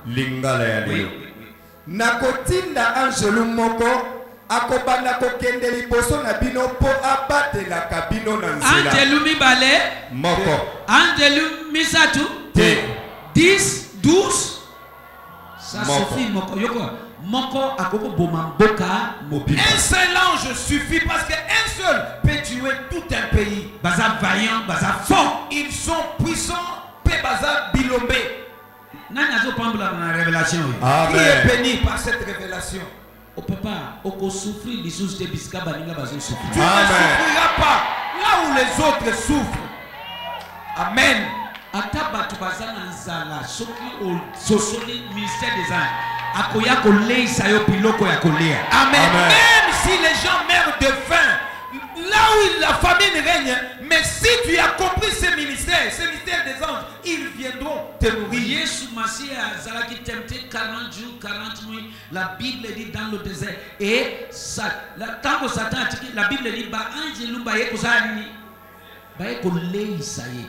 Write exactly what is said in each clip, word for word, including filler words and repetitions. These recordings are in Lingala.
lingala ya lelo nakotinda angelu moko akobanda kokende liboso na bino po abatelaka bino na nzela angelu mibale moko angelu misatu te dix douze ça suffit moko yoko moko akoko boma mboka mobile. Un seul ange suffit parce qu'un seul peut tuer tout un pays. Baza vaillant, baza fort. Ils sont puissants, peut baza bilombe. Révélation. Qui est béni par cette révélation? Au papa, au souffrir les sous de bisca baninga bazo souffrir. Tu ne souffriras pas là où les autres souffrent. Amen. Ataba tu baza na nzala soki au sosoli ministère des anges. Akoya kolei sayo piloko ya kolea. Amen. Amen. Même si les gens meurent de faim, là où la famine règne, mais si tu as compris ce ministère, ce ministère des anges, ils viendront te nourrir. Yesu Mashiach a été tempté quarante jours, quarante nuits. La Bible dit dans le désert. Et ça, la, quand Satan a dit, la Bible dit, bah angelu bah yeko zani, bah yeko lei saye.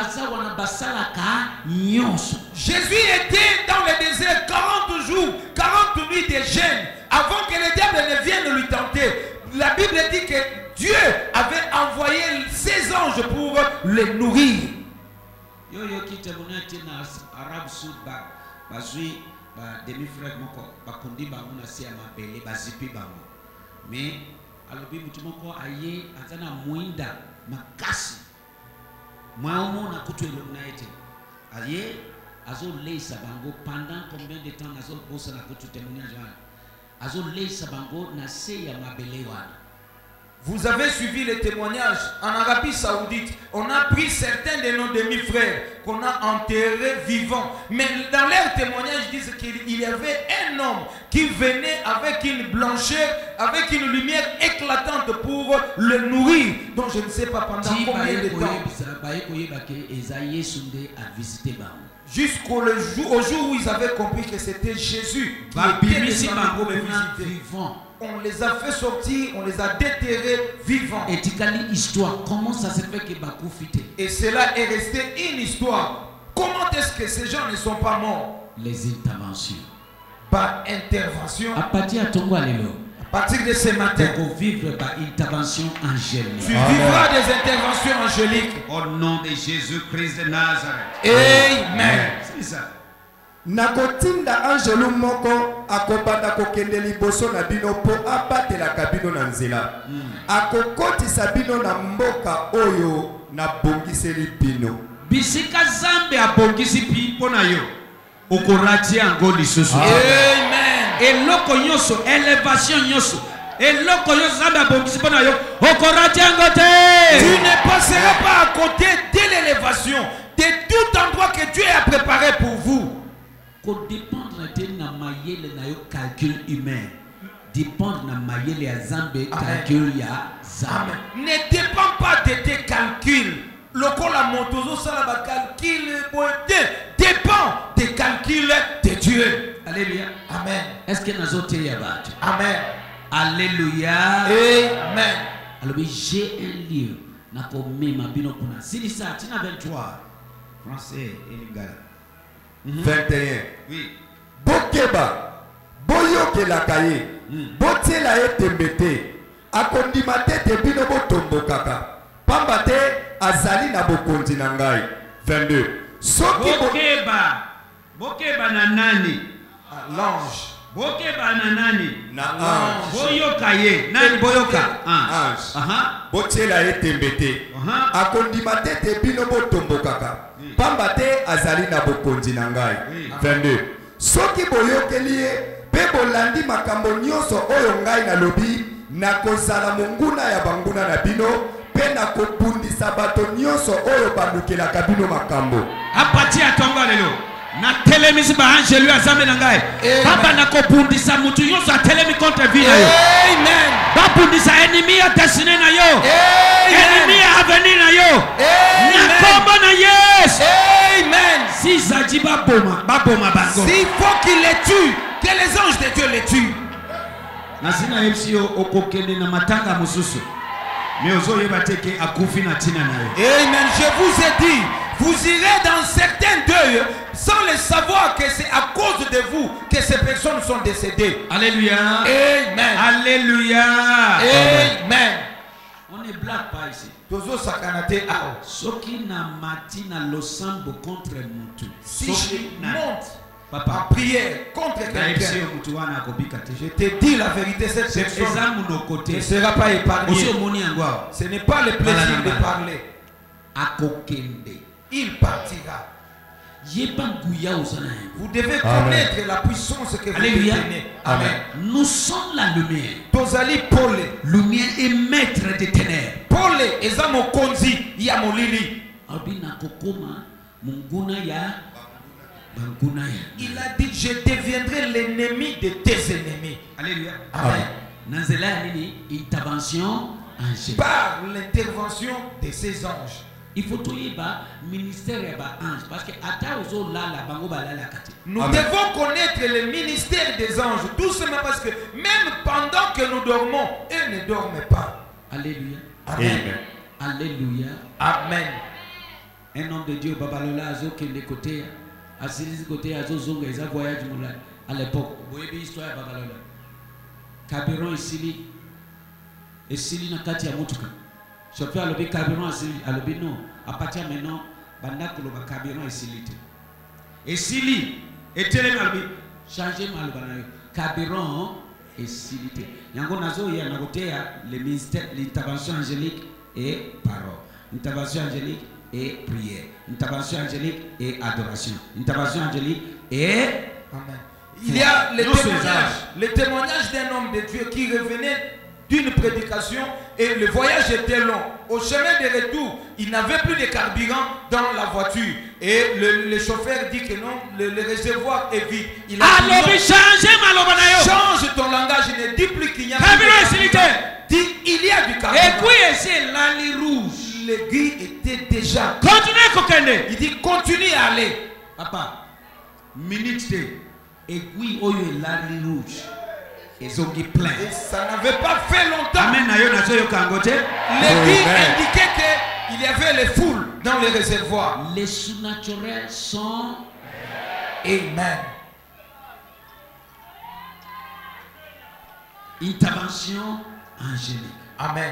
Jésus était dans le désert quarante jours, quarante nuits de jeûne avant que le diable ne vienne lui tenter. La Bible dit que Dieu avait envoyé ses anges pour les nourrir. Yo yo qui témoigne na Arabe Sud ba bazui ba demi frère moko ba kondi ba mona si ama belé ba zipi ba mo. Mais alobi mutu moko aye azana muinda makasi. Moi au monde a coûté l'honnêteté. Aïe, azo lei sabango pendant combien de temps azo bossa na coûté témoignage. Azo lei sabango na se ya mabelewa. Vous avez suivi les témoignages en Arabie Saoudite. On a pris certains de nos demi-frères qu'on a enterrés vivants. Mais dans leurs témoignages, ils disent qu'il y avait un homme qui venait avec une blancheur, avec une lumière éclatante pour le nourrir. Donc je ne sais pas pendant combien de temps. Jusqu'au jour, au jour où ils avaient compris que c'était Jésus qui était le vivant. On les a fait sortir, on les a déterrés vivants. Et histoire, comment ça se fait que Bakou fité? Et cela est resté une histoire. Comment est-ce que ces gens ne sont pas morts? Les interventions. Par intervention. À partir de Tongo Alelo. À partir de ce matin. Pour vivre par intervention angélique. Tu vivras des interventions angéliques. Au nom de Jésus-Christ de Nazareth. Amen. C'est ça. Nakotinda angelu moko akobanda kokende liboso na bino po abatelaka bino na nzela akokotisa bino na mboka oyo na bongiseli bino bisika zambe abongisi pi na yo okorati yango lisusu. Amen. Eloko nyonso élévation nyonso eloko nyonso zambe abongisi na yo okorati yango te. Tu ne passeras pas à côté de l'élévation de tout endroit que Dieu a préparé pour vous. Dépendre de na mayele na yo calcul humain, dépendre na mayele ya zambe calcul ya zambe. Ne dépend pas de tes calculs. Lokola motozo sala ba calcul dépend des calculs de Dieu. Alléluia. Amen. Est-ce que nazote ya bat? Amen. Alléluia. Amen. Alors j'ai un livre na ko mema bino kuna. Sili sa tina vingt-trois français et lingala. vingt et un. Oui. Bokeba, boyokelaka ye, botiela ye tembe te, akondima te te bino botombokaka, pamba te azali na bokonzi na ngai. vingt-deux. Soki bokeba, bokeba na nani? L'ange. Bokeba na nani? Na ange. Boyoka ye, nani boyoka? Ange. Aha. Botiela ye tembe te, akondima te te bino botombokaka. Pamba te azali na bokonzi na ngai. vingt-deux. Soki boyokeli ye pe bolandi makambo nyonso oyo ngai nalobi nakozala monguna ya banguna na bino pe nakobundisa bato nyonso oyo balukelaka bino makambo. Apati atongo lelo na telemisi ba angelu azambe na ngai baba nakobundisa mutu nyonso atelemi contre vie na yo. Amen. Babundisa ennemi ya destiné na yo. Ennemi ya avenir na yo. Na kombo na Yesu. Amen. Si Zadi baboma, baboma bango. S'il faut qu'il les tue, que les anges de Dieu les tuent. Nasina yepsio okokende na matanga mususu. Mais ozo yebateke akufi na tina na yo. Amen. Je vous ai dit, vous irez dans certains deuils sans le savoir que c'est à cause vous que ces personnes sont décédées. Alléluia. Amen. Alléluia. Amen. On ne blague pas ici. Tozo sakanate ao. Soki na matina losambo contre mutu. Si je monte papa en prière contre quelqu'un, je te dis la vérité, cette personne ne sera pas épargnée. Ce n'est pas le plaisir de parler. Il partira. Vous devez connaître Amen. La puissance que vous détenez. Amen. Nous sommes la lumière. Tozali Paul. Lumière est maître des ténèbres. Paul eza mokonzi ya molili. Abina kokoma munguna ya banguna ya. Il a dit je deviendrai l'ennemi de tes ennemis. Alléluia. Amen. Nanzela nini intervention angélique. Par l'intervention de ces anges. Il faut tout y ba ministère et ba ange parce que ata ozo la la bango ba la la kati. Nous Amen. Devons connaître le ministère des anges tout simplement parce que même pendant que nous dormons, ils ne dorment pas. Alléluia. Amen. Alléluia. Amen. Un homme de Dieu babalola azo kende côté asili côté azo zonga eza voyage moula à l'époque. Boyebi histoire babalola. Carburant isili esili na kati ya mutuka. Chauffeur a le carburant à l'obino. À partir maintenant, banda ko le carburant est silité. Et sili, et télé malbi, changer mal banayo. Carburant est silité. Yango nazo ya nagotea le ministère, l'intervention angélique et parole. Intervention angélique et prière. Intervention angélique et adoration. Intervention angélique et Amen. Il y a le témoignage, le témoignage d'un homme de Dieu qui revenait d'une prédication et le voyage était long. Au chemin de retour, il n'avait plus de carburant dans la voiture et le, le chauffeur dit que non, le, le réservoir est vide. Il a dit change ton langage, il ne dit plus qu'il y a plus de carburant. Dit il y a du carburant. Et puis c'est l'allée rouge. L'aiguille était déjà. Continuez Kokende. Il dit continue à aller. Papa, minute aiguille oyo l'allée rouge. Ils ont plein. Et ça n'avait pas fait longtemps. Amen. L'aiguille indiquait qu'il y avait les foules dans les réservoirs. Les surnaturels sont Amen. Intervention angélique. Amen.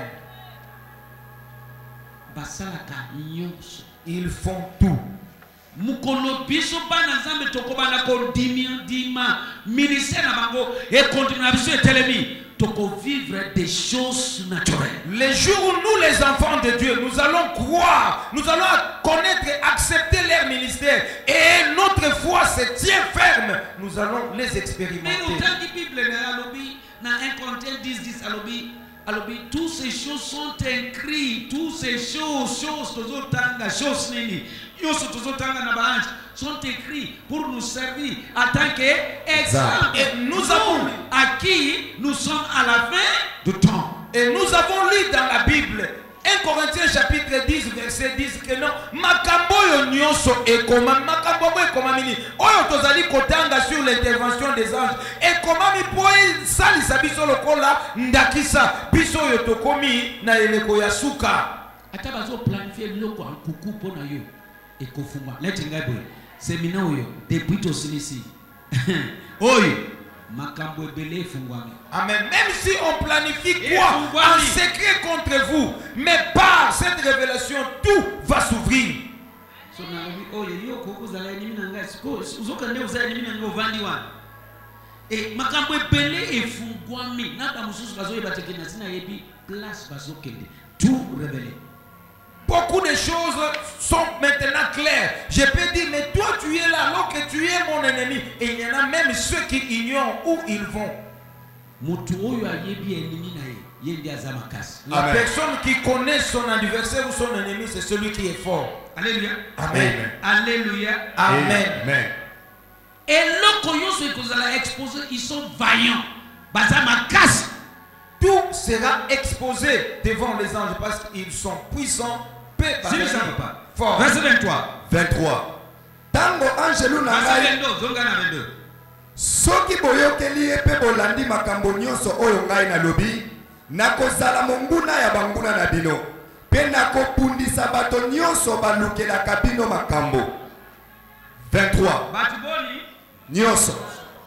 Basalaka nyonso. Ils font tout. Mukolo biso bana zambe toko bana ko dimia dima ministère na bango et continuer biso etelemi toko vivre des choses naturelles. Les jours où nous les enfants de Dieu nous allons croire, nous allons connaître et accepter leur ministère et notre foi se tient ferme, nous allons les expérimenter. Mais autant que Bible na alobi na un Corinthiens dix dix alobi alobi toutes ces choses sont écrites, toutes ces choses choses tozotanga choses nini sont écrits pour nous servir en tant qu'exemple. Et nous avons à qui nous sommes à la fin du temps. Et nous avons lu dans la Bible un Corinthiens chapitre dix verset dix que non makambo yo nyonso ekoma makambo bo ekoma mini oyo tozali kotanga sur l'intervention des anges ekoma mi poi salisa biso lokola ndakisa biso yo tokomi na eleko ya suka ata bazo planifier biloko en kuku pona yo et kofuma leti ngaboy séminaire oyo depuis to sinisi oyo makambo ebele fungwami. Amen. Même si on planifie quoi en secret contre vous, mais par cette révélation tout va s'ouvrir. So na oyo yo koko zala enimi na ngai siko uzoka ndio zala enimi na ngovandi wa et makambo ebele efungwami na ba mususu bazo yebateke na sina yebi place bazo kende tout révélé. Beaucoup de choses sont maintenant claires. Je peux dire, mais toi tu es là alors que tu es mon ennemi. Et il y en a même ceux qui ignorent où ils vont. La Amen. personne qui connaît son adversaire ou son ennemi, c'est celui qui est fort. Alléluia. Amen. Alléluia. Amen. Amen. Et là, quand ils sont exposés, ils sont vaillants. Bazama casse. Tout sera exposé devant les anges parce qu'ils sont puissants. Si ne savent pas. Fort. Verset vingt-trois. vingt-trois. Tango angelu na ngai. Soki boyokeli ye pe bolandi makambo nyonso oyo ngai nalobi, nakozala monguna ya banguna na bino, pe nakopundisa bato nyonso balukelaka bino makambo. vingt-trois. Batiboni Nyonso.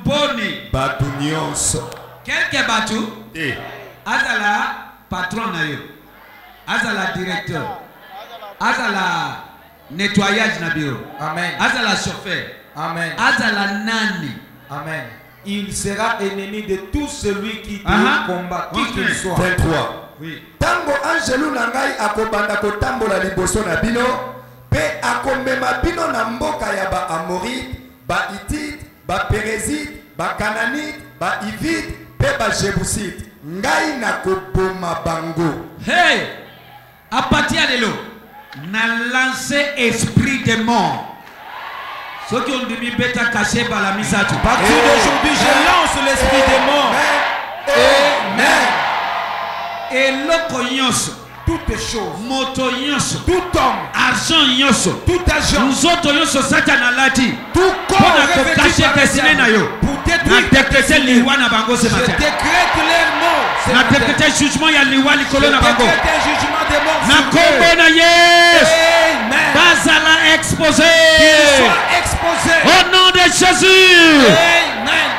boni bato nyonso quelque batu te azala patron na yo azala directeur azala nettoyage na bureau Amen. azala chauffeur Amen. azala nani Amen. Il sera ennemi de tout celui qui te Aha. combat, qui Ok. qu'il soit. vingt-trois. oui Tango angelu na ngai akobanda kotambola liboso na bino pe akomema bino na mboka ya ba Amorite, ba Hittite, ba Perezite, ba Kananite, ba Hivite pe ba Jebusite. Ngai na koboma bango. hey à partir de là na lancer esprit de mort ceux qui ont demi bêta caché par la mise à tout À partir d'aujourd'hui, je lance l'esprit des morts. Amen. et loko nyonso Toutes choses, moto nyonso tout homme, argent nyonso tout agent, nzoto nyonso satana alati tout corps mpona revêtu kokashe par le desine na diable, yo pour na détruire tes décréter destinées. liwa na bango ce Je matin décrète leur mort ce na matin. décréter jugement ya liwa Je likolo na bango décrète un jugement des morts na sur kombo eux. na yesu Amen. bazala exposé Qu'ils soient exposés. au nom de Jésus. Amen.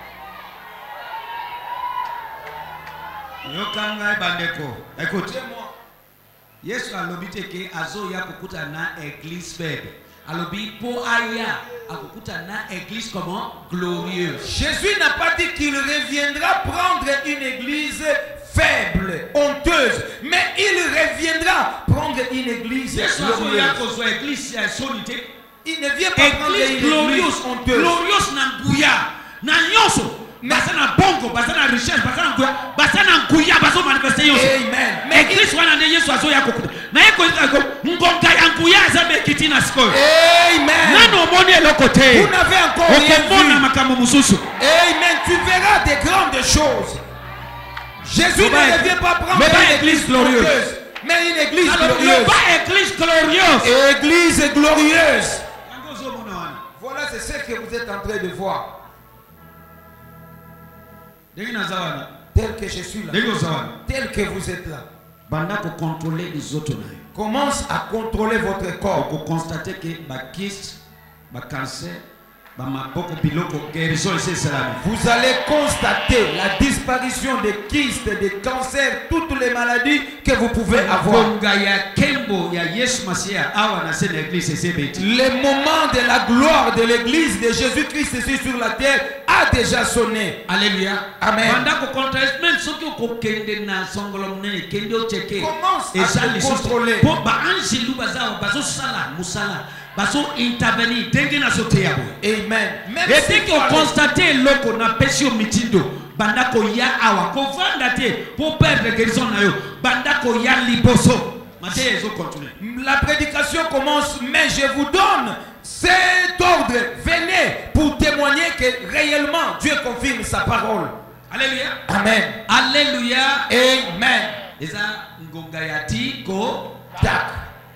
Yokanga bandeko écoute Yesu alobi te ke azo ya kokuta na église faible alobi po aya akokuta na église comment glorieuse. Jésus n'a pas dit qu'il reviendra prendre une église faible, honteuse, mais il reviendra prendre une église Yesu azo ya glorieuse. kozwa église ya solité Il ne vient pas prendre une église église glorieuse honteuse. glorieuse na nguya na nyonso baza na bongo baza na richesse baza na nguya baza na nguya bazo manifester nyonso. Amen. Mais Église wana nde Yesu azo ya kokuta na ye koyika ko ngonga ya nguya aza mekiti na sikoyo Amen. nano omoni eloko te Vous n'avez encore rien okomona vu. makambo mosusu. Amen. Tu verras des grandes choses. Jésus Loba- ne vient pas prendre Loba une église église glorieuse. honteuse, mais une église Alors, glorieuse. le bas église glorieuse. Église glorieuse. Yango ozomona wana. Voilà, c'est ce que vous êtes en train de voir. Ndenge naza wana. Tel que je suis là. Ndenge oza wana. Tel que vous êtes là. Banda kocontrôler lizoto na yo. Commence à contrôler votre corps. okokonstate ke bakiste bacancer bamaboko biloko guérison esi esalami. Vous allez constater la disparition des kystes, des cancers, toutes les maladies que vous pouvez avoir. konga ya kembo ya yesu masiya awa na se na église esi ebeti. Le moment de la gloire de l'église de Jésus-Christ ici sur la terre a déjà sonné. Alléluia. Amen. Banda kocontrôler même soki okokende na songolo monene kende ocheke Commence à eza te lisusu contrôler. po baangelu baza bazosala mosala bazo intervenir ndenge nazoteya boye. Amen. Même ete si ke okonstate eloko na pesi yo mitindo banda koya awa kovanda te po perdre guérison na yo banda koya liboso mateya ezocontinue. la prédication commence, mais je vous donne cet ordre. Venez pour témoigner que réellement Dieu confirme sa parole. Alléluia. Amen. Alléluia. Amen. eza ngonga ya ti ko Tac.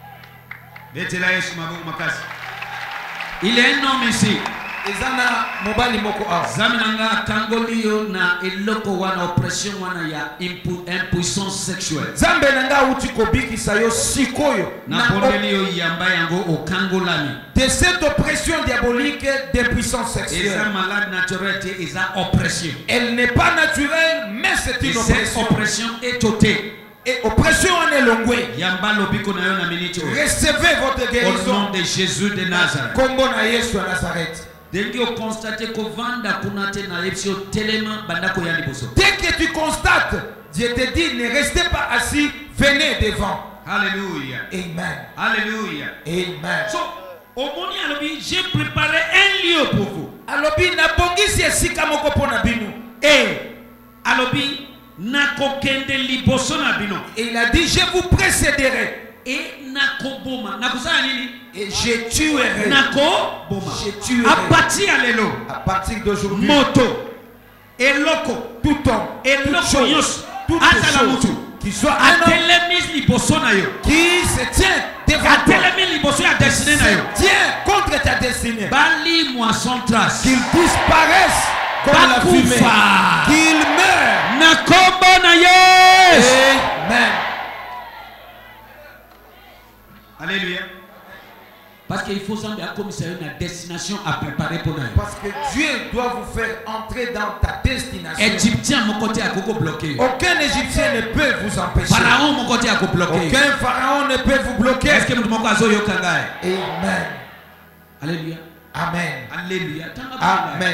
betela yesu maboko makasi. Il est un homme ici. Ezana mobali moko awa. Zami nanga tangoli yo na eloko wana oppression wana ya impu, impuissance sexuelle. Zambe nanga uti kobikisa yo sikoyo Na na pondeli yo yamba yango okangolami. de cette oppression diabolique d'impuissance Eza sexuelle. malade naturel te eza oppression. Elle n'est pas naturelle, mais c'est Et une cette oppression. oppression est ôtée. Et oppression en elongwe. Yamba lobiko na yo na minute oyo. Recevez votre Au guérison. nom de Jésus de Nazareth. Kombo na Yesu ya Nazareth. Denge o constate ko vanda kuna te na lepsi o telema banda ko ya liboso. Dès que tu constates, Dieu te dit, ne restez pas assis, venez devant. Alléluia. Amen. Alléluia. Amen. So, omoni alobi, j'ai préparé un lieu pour vous. Alobi na bongisi esika moko pona bino. Et alobi nakokende liboso na bino. Et il a dit, je vous précéderai. Et nakoboma. Nakozala nini? Et je tuerai. Nakoboma. Je tuerai. À partir ya lelo. À partir d'aujourd'hui, Moto. Eloko. tout homme, toute Eloko chose, nyonso. toute Azala chose, mutu. qui soit un homme Atelemi liboso na yo. qui se tient devant toi, Atelemi liboso ya destiné na yo. se tient contre ta destinée, Bali moi sans trace. qu'il disparaisse comme la fumée, Bakufa. qu'il meure. Na kombo na Yesu. Amen. Alléluia. Parce qu'il faut savoir comme c'est une destination à préparer pour nous. Parce que Dieu doit vous faire entrer dans ta destination. Égyptien, mon côté à coco bloqué. Aucun Égyptien ne peut vous empêcher. Pharaon, mon côté à coco bloqué. Aucun pharaon ne peut vous bloquer. Est-ce que nous devons faire ça? Amen. Alléluia. Amen. Alléluia. Amen.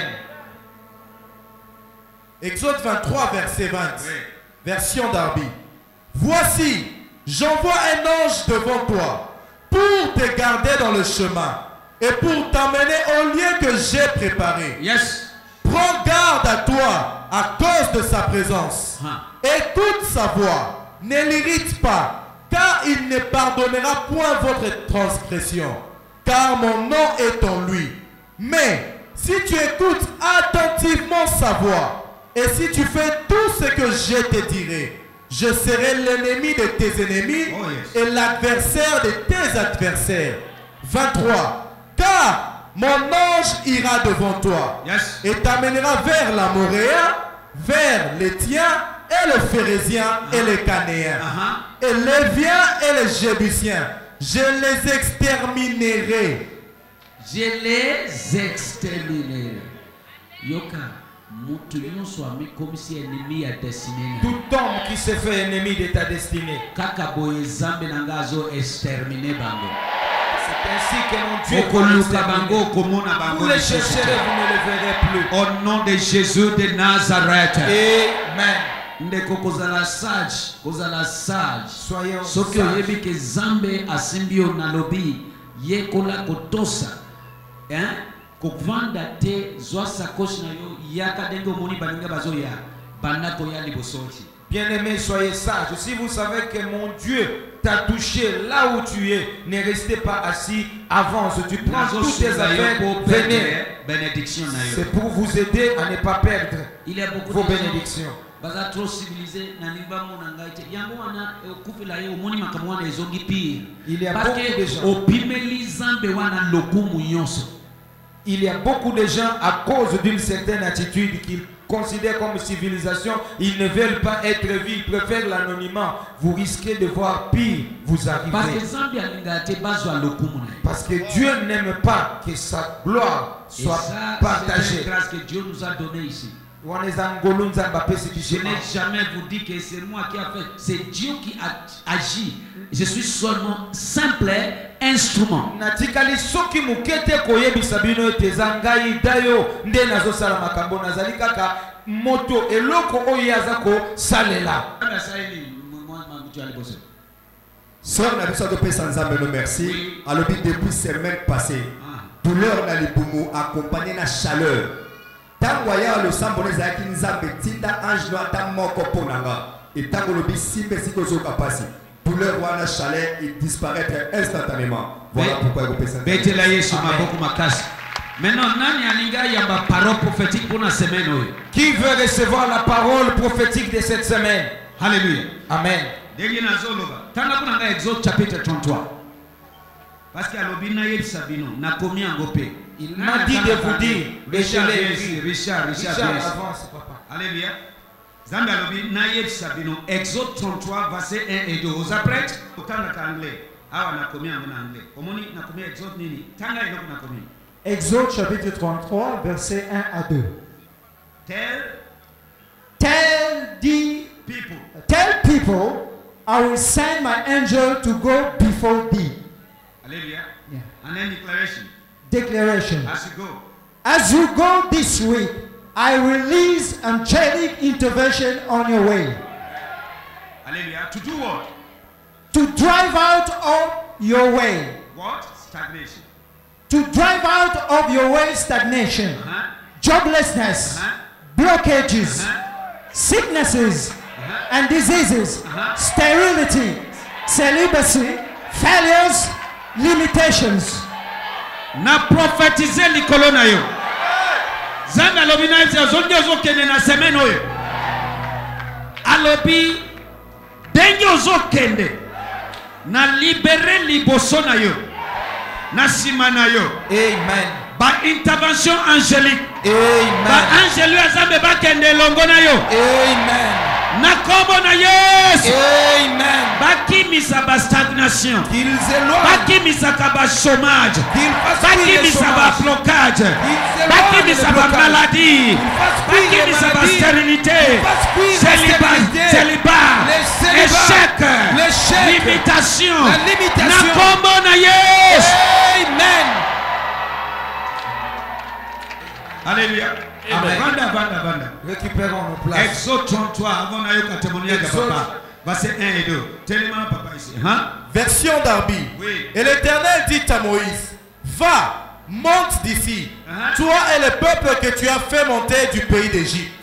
Exode vingt-trois, verset vingt. Oui. Version Darby. Voici, j'envoie un ange devant toi pour te garder dans le chemin et pour t'emmener au lieu que j'ai préparé. Yes. Prends garde à toi à cause de sa présence. Huh. Écoute sa voix. Ne l'irrite pas, car il ne pardonnera point votre transgression, car mon nom est en lui. Mais si tu écoutes attentivement sa voix, et si tu fais tout ce que je te dirai, je serai l'ennemi de tes ennemis oh, yes. et l'adversaire de tes adversaires. vingt-trois. Car mon ange ira devant toi yes. et t'amènera vers l'Amoréen, vers les Tiens et le Phérézien uh -huh. et les Canéens, uh -huh. et les Léviens et les Jébusiens. Je les exterminerai. Je les exterminerai. Yoka. Tout homme qui se fait ennemi de ta destinée. C'est ainsi que mon Dieu vous les chercherez, vous ne les verrez plus. Au nom de Jésus de Nazareth. Amen. Ndeko kozala sage, kozala sage. Soyons soki oyebi ke Zambe asimbio na lobi yekola kotosa. Hein? Kovanda te zwa sakoshi na yo yaka denge omoni baninga bazoya banako ya libosoti. Bien-aimé, soyez sages. Si vous savez que mon Dieu t'a touché là où tu es, ne restez pas assis, avance. Tu prends toutes tes affaires, venez. C'est pour vous aider à ne pas perdre Il y a beaucoup vos de bénédictions. Baza trop civilisé na niba mona ngaite yango wana okufila yo omoni makambo wana ezongi pire. Il y a beaucoup de gens. Opimeli Zambe wana lokumu nyonso. Il y a beaucoup de gens, à cause d'une certaine attitude qu'ils considèrent comme civilisation, ils ne veulent pas être vus, ils préfèrent l'anonymat. Vous risquez de voir pire vous arriver. Parce que Dieu n'aime pas que sa gloire soit ça, partagée. C'est la grâce que Dieu nous a donnée ici. Je n'ai Je jamais vous dit que c'est moi qui a fait. C'est Dieu qui a agi. Je suis seulement simple instrument. natikali soki mukete koyebisa bino ete zangai dayo nde nazosala makambo nazali kaka moto eloko oyo aza kosalela. Sœur Nabiso de Pessanzambe, nous merci. Alors, depuis semaine passée, douleur na libumu accompagné na chaleur. Tangoya le sambonné zaki nzambe tinda ange no ata moko ponanga. Et tango lobi simbe siko zo kapasi. Douleur wana chaleur et disparaître instantanément. Voilà pourquoi vous pensez. Betela Yesu maboko makasi. Maintenant nani alinga yamba parole prophétique pour la semaine oyo? Qui veut recevoir la parole prophétique de cette semaine? Alléluia. Amen. Degi nazoloba. Tanga kuna nga Exode chapitre trente-trois. Parce que alobina yebisa bino na komi angope. Il m'a dit de vous dire, Richard, Richard, Richard, Richard, Richard, avance, papa. Alléluia. Zambe alobi na yebisa bino Exode trente-trois verset un et deux. Vous apprêtez? Tanga ka anglais. Awa na komi en anglais. Komoni na komi Exode nini? Tanga eloko na komi. Exode chapitre trente-trois, versets un à deux. Tell Tell the people. tell people, I will send my angel to go before thee. Alléluia. Yeah. And then declaration. Declaration. As you go. As you go this week, I release angelic intervention on your way Alléluia. To do what? to drive out of your way, What? Stagnation. to drive out of your way stagnation, Uh-huh. joblessness, Uh-huh. blockages, Uh-huh. sicknesses, Uh-huh. and diseases, Uh-huh. sterility, celibacy, failures, limitations. Na prophétiser likolo na yo. Zanga alobi na ezi ozongi ozokende na semaine oyo. Alobi ndenge ozokende na libere liboso na yo. Na sima na yo. Amen. Ba intervention angélique. Ba Amen. angelu ya Zambe bakende longo na yo. Amen. Na kombo na Yesu. Amen. Bakimisa ba stagnation. Qu'ils éloignent. Bakimisa ba chômage. Qu'ils fassent fuir le Bakimisa ba chômage. blocage. Qu'ils Bakimisa éloignent ba le blocage. maladie. Qu'ils fassent fuir les Bakimisa ba maladies. stérilité. Qu'ils fassent fuir la Célibat. stérilité. Célibat. Les célibats. Échec. L'échec. Limitation. La limitation. Na kombo na Yesu. Amen. Alléluia. Amen. Vanda, vanda, vanda. Récupérons nos places. Exode trente-trois, avant d'aller témoigner de Exode. papa. Verset un et deux. Tellement papa ici. Hein? Version d'Arbi. Oui. Et l'Éternel dit à Moïse, va, monte d'ici, Uh-huh. toi et le peuple que tu as fait monter du pays d'Égypte,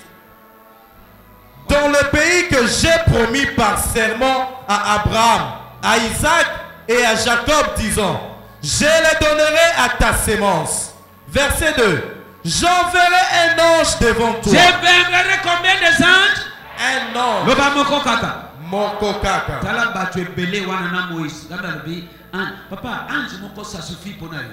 dans le pays que j'ai promis par serment à Abraham, à Isaac et à Jacob, disant, je le donnerai à ta sémence. Verset deux. J'enverrai un ange devant Je toi. viendrai combien de anges? Un ange. Loba moko kaka. Mon kokaka. Tala batu ebele wana na Moïse. Gamba lobi, ange. Papa, ange moko ça suffit pour nous.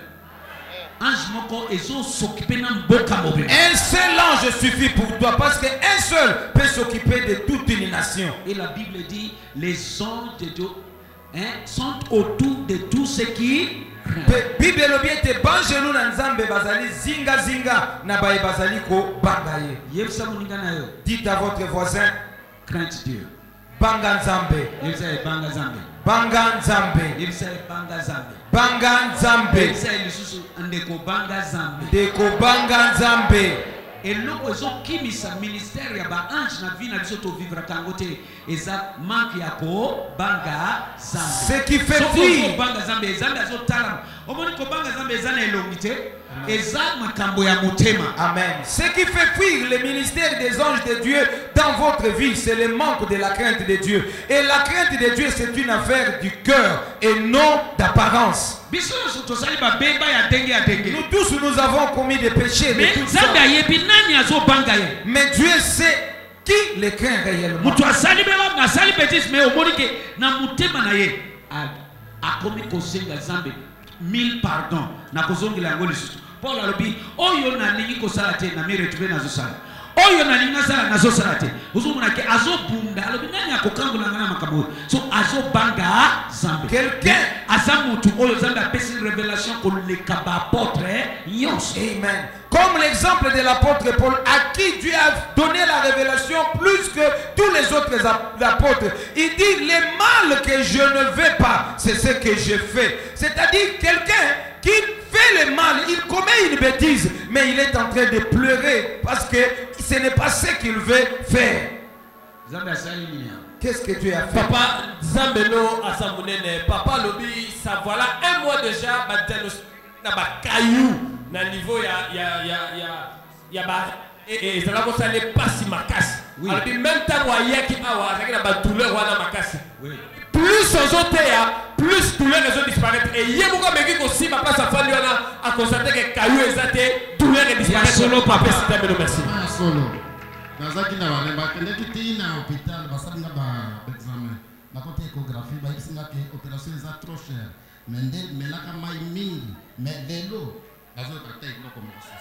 Ange moko ezo s'occuper na mboka mobile. Un seul ange suffit pour toi parce qu'un seul peut s'occuper de toute une nation. Et la Bible dit, les anges de Dieu hein, sont autour de tous ceux qui Bible elobi ete banjelu na nzambe bazali zinga zinga na baye bazali ko banga ye. yebisa moninga na yo. Dites à votre voisin, Crainte Dieu. banga nzambe, Yebisa ebanga zambe. banga nzambe, Yebisa ebanga zambe. banga nzambe, Yebisa elisusu ndeko banga zambe. deko banga nzambe. eloko ezokimisa ministère ya baange na vie na biso tovivraka yango te eza manke ya kobanga zambe. Ce qui fait Soki vivre. ozobanga zambe zambe azotalama omoni kobanga zambe eza na elongi te eza makambo ya motema. Amen. Ce qui fait fuir le ministère des anges de Dieu dans votre vie, c'est le manque de la crainte de Dieu. Et la crainte de Dieu, c'est une affaire du cœur et non d'apparence. biso nyonso tozali babeba ya ndenge ya ndenge Nous tous, nous avons commis des péchés de me toutes nzambe sortes. ayebi nani azobanga ye. Mais Dieu sait qui le craint réellement. moto asali beba asali betise me omoni ke na motema na ye a- akomi kosenga nzambe mille pardon na kozongela yango lisusu. Paul alobi oyo nalingi kosala te na miretube nazosala oyo nalingi nasala nazosala te ozomona ke azobunda alobi nani akokangola nga na makambo oyo so azobanga zambe. Quelqu'un. aza motu oyo nzambe apesi révélation koleka baapôtre nyonso. Amen. Comme l'exemple de l'apôtre Paul, à qui Dieu a donné la révélation plus que tous les autres ap- apôtres. Il dit, le mal que je ne veux pas, c'est ce que je fais. C'est-à-dire quelqu'un qui fait le mal, il commet une bêtise, mais il est en train de pleurer parce que ce n'est pas ce qu'il veut faire. nzambe asali nini yango? Qu'est-ce que Dieu a fait? Papa Zambeno Asamunene, Papa Lobi, ça voilà un mois déjà, batelo na ba caillou na niveau ya ya ya ya ya ba et et ça va ça pas si makasi. Oui. Alors même temps wa yaki awa ça na ba douleur wana makasi. Oui. Plus aux autres plus douleur les autres disparaître et yebo ko meki ko si ma place à fali wana a constater que caillou ezate douleur et disparaître. solo papa. Merci. Ah, solo. nazaki na bana bakendaki ti na hôpital basalinga baexamen bakoti échographie bayebisinga ke opération eza trop cher mais nde melaka mai mingi mais lelo nazoyoka te eloko mosusu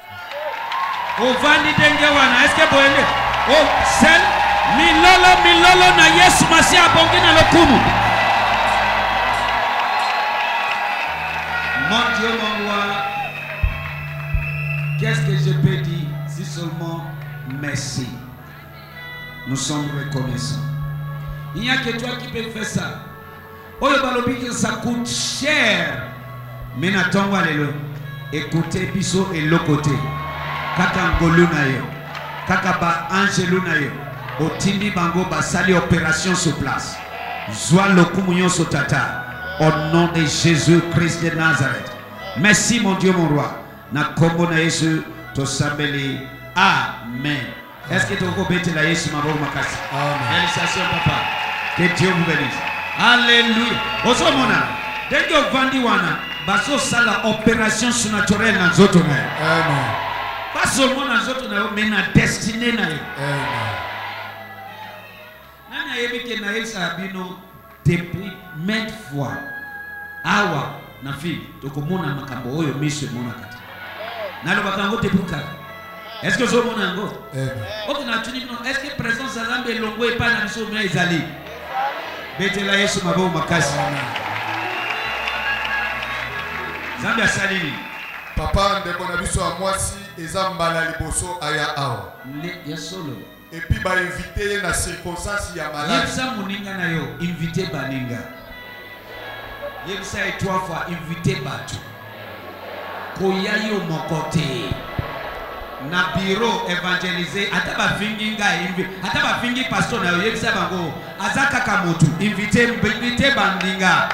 ovandi ndenge wana eske boyende o sel milolo milolo na yesu masi abongi na lokumu. Mon Dieu, mon roi, qu'est-ce que je peux dire si seulement merci. Nous sommes reconnaissants. Il n'y a que toi qui peux faire ça. Oyo balobi que ça coûte cher. Mais n'attends lelo. Écoutez biso et l'autre côté. Kaka ngolu na yo. Kaka ba angelu na yo. Otindi bango basali opération sur place. Zwa lokumu nyonso tata. Au nom de Jésus-Christ de Nazareth. Merci mon Dieu mon roi. Na kombo na Yesu to sabeli. Amen. Est-ce que tu as compris la Yesu maboko makasi? Amen. Félicitations papa. Que Dieu vous bénisse. Alléluia. Osomona. Dès que vandi wana, baso sala opération surnaturelle na zoto na yo. Amen. Pas seulement na zoto na yo, mais na destinée na yo. Amen. Nana yebi ke na Yesu bino depuis maintes fois. Awa na fille, tokomona makambo oyo miso mona kati. Nalo bakango te buka. Est-ce que vous avez un go? Est-ce que la présence de Zambé est longue et pas dans le sommet Ezali? Betela Yesu mabo makasi. Zambé a sali. Papa ndeko na biso a mwasi eza mbala liboso aya awa. Ya solo. Et puis ba invité na circonstance ya malade. Yebisa muninga na yo invité baninga. Yebisa et trois fois invité batu. Koya yo mokote. Na bureau évangélisé ata ba fingi ngai ata ba fingi pastor na yebisa bango azaka kamotu invité invité bandinga.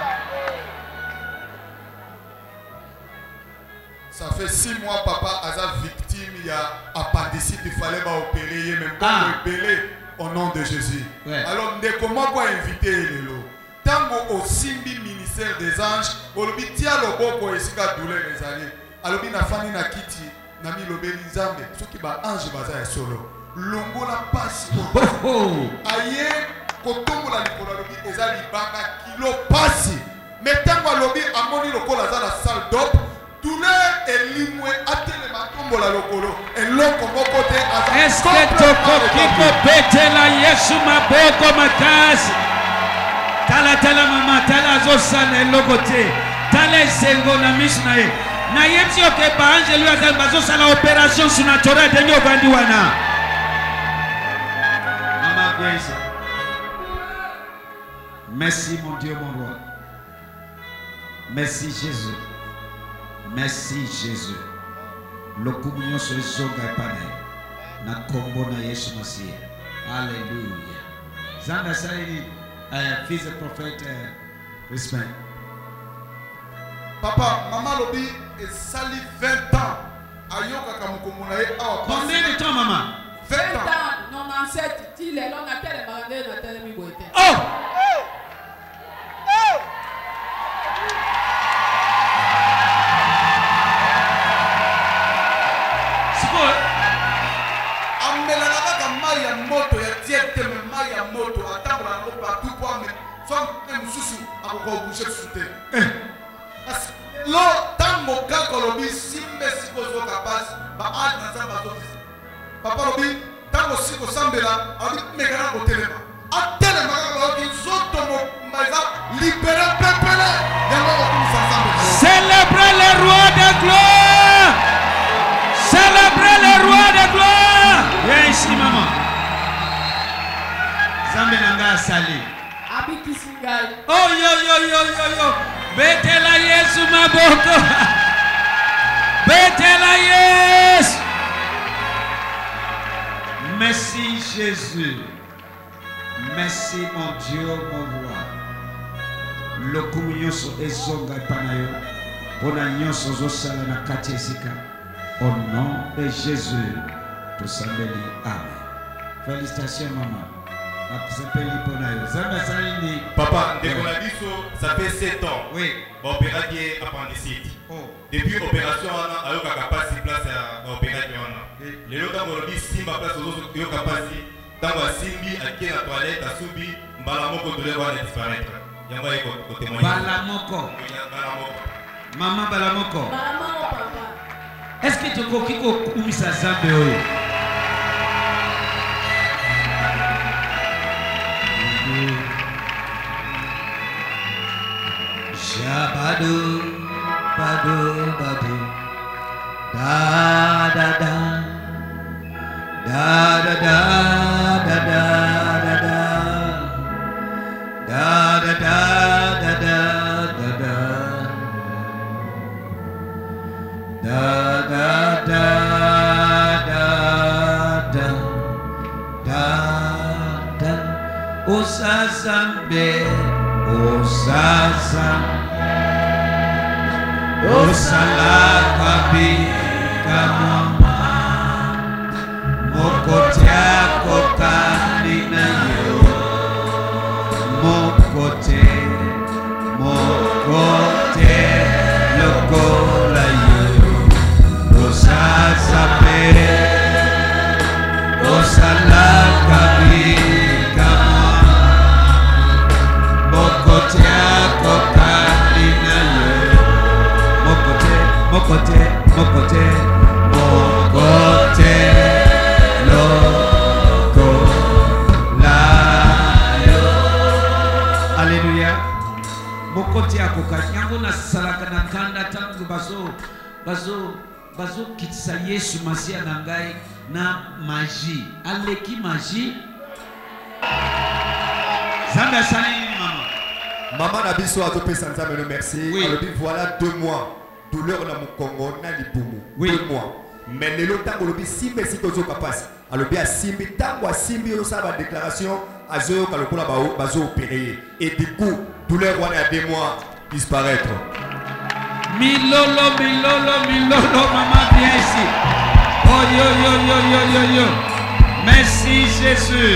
Ça fait six mois papa aza victime il y a appendicite il fallait ba opérer même pas ah. opérer au nom de Jésus. Ouais. Alors ndé comment quoi inviter lelo tango au simbi ministère des anges olobi tia loboko esika douleur ezali alobi na fani na kiti nami lobeli nzambe soki ba ange baza ya solo longola pasi aye kotombola likolo lobi eza libanga kilo pasi mais tango alobi amoni lokola za na salle d'op douleur elimwe atelema tombola lokolo eloko moko te aza est-ce que tokoki kobetela Yesu maboko makasi tala tala mama tala azosala eloko te tala esengo na miso na ye na yebisi oke ba ange lui azali bazosala opération surnaturelle ndenge ovandi wana Mama Grace. Merci mon Dieu mon roi. Merci Jésus. Merci Jésus. Lokumunyo so zonga pane na kombo na Yesu Masiya. Alléluia. Zanda saini uh, fils de prophète uh, respect. Papa, maman lobi et sali vingt ans. Ayoka kamukomuna ye awa. Combien de temps maman? vingt ans. quatre-vingt-dix-sept. Il est là, on a tel marandé, on a tel mi goïté. Oh! C'est quoi? Amelana kaka mai ya moto ya tiete me mai ya moto atambola ngo partout pour amener femme mususu akoko boucher soute. Lo tango kaka lobi simbe sikozo kapasi ba ana zamba zo. Papa lobi tango siko sambela abi mekana ko telema. Atelema kaka lobi zoto mo maiza libérer pepele yango ko sambela. Célébrez le roi de gloire. Célébrez le roi de gloire. Viens ici maman. Zambe nanga sali. Abiki singai. Oh yo yo yo yo yo. Betela Yesu maboko. Betela Yesu. Merci Jésus. Merci mon Dieu mon roi. Lokumu nyonso ezonga panayo. Pona nyonso zosala na kati esika. Au nom de Jésus. Tosambeli. Amen. Félicitations maman. Papa, ça fait sept ans. Oui. Opération appendicite. Oh. Depuis l'opération, on a eu capacité place à l'opération. Les autres ont dit Simba place aux autres qui ont capacité. Tant que Simbi a quitté la toilette, a subi, Balamoko de l'avoir disparaître. Il y a un témoignage. Balamoko. Maman Balamoko. Maman, papa. Est-ce que tu as dit que tu as Zambé? Shabado, bado, bado, da da da, da da da da da da da da da da da da da da da da da da da Osazambe, Osazambe. Osalakabi kamama mokotea kokani na yo mokote mokote lokola yo osasabe osalakabi kamama mokotea kokani na yo Mokote, mokote, mokote, mokote. bazo bazo bazo kitisa Yesu Masia na ngai na magie aleki magie Zamba sali maman maman na biso atopesa nzambe no merci oui. alobi voilà deux mois douleur na mukongo na libumu oui. deux mois mais lelo tango lobi simbe siko zo kapasi alobi asimbi tango asimbi yo sa ba déclaration azoyo kalokola ba bazo opérer et du coup douleur wana ya deux mois disparaître. Milolo milolo milolo maman viens ici. Oh yo yo yo yo yo yo. Merci Jésus.